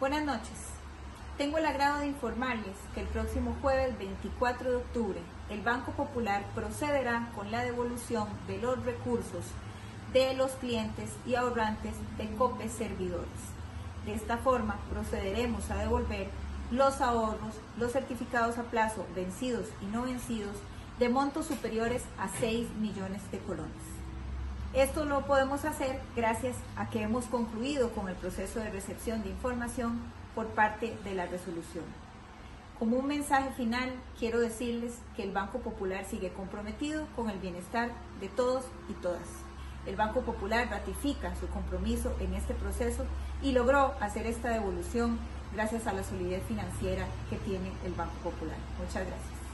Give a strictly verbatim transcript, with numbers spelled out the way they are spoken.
Buenas noches. Tengo el agrado de informarles que el próximo jueves veinticuatro de octubre el Banco Popular procederá con la devolución de los recursos de los clientes y ahorrantes de COPE Servidores. De esta forma procederemos a devolver los ahorros, los certificados a plazo vencidos y no vencidos de montos superiores a seis millones de colones. Esto lo podemos hacer gracias a que hemos concluido con el proceso de recepción de información por parte de la resolución. Como un mensaje final, quiero decirles que el Banco Popular sigue comprometido con el bienestar de todos y todas. El Banco Popular ratifica su compromiso en este proceso y logró hacer esta devolución gracias a la solidez financiera que tiene el Banco Popular. Muchas gracias.